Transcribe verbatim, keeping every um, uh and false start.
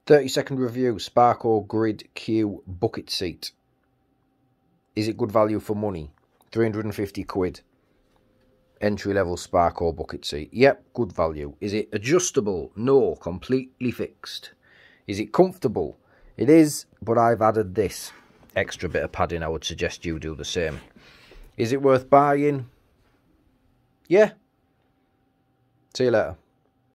thirty second review, Sparco Grid Q bucket seat. Is it good value for money? three hundred and fifty quid. Entry level Sparco bucket seat. Yep, good value. Is it adjustable? No, completely fixed. Is it comfortable? It is, but I've added this extra bit of padding. I would suggest you do the same. Is it worth buying? Yeah. See you later.